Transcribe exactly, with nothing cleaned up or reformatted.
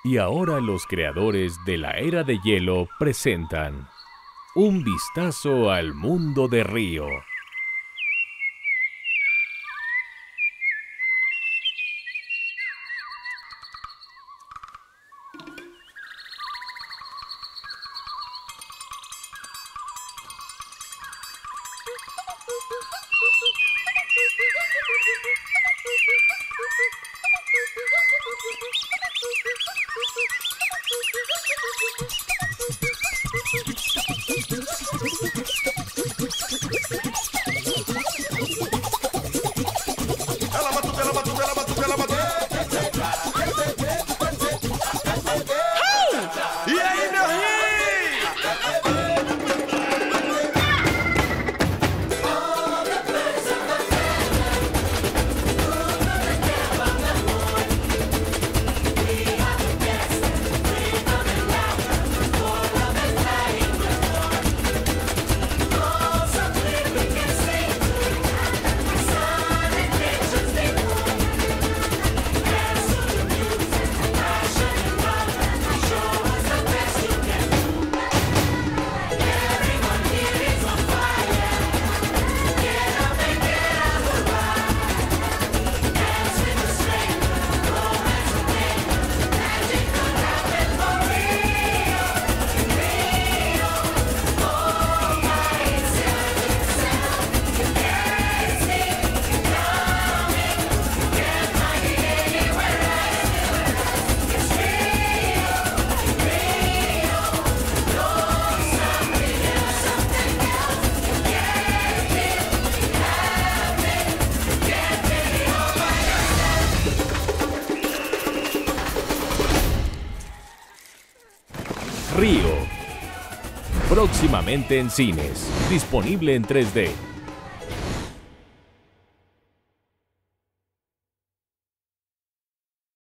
Y ahora los creadores de la Era de Hielo presentan Un vistazo al mundo de Río. Río. Próximamente en cines. Disponible en tres D.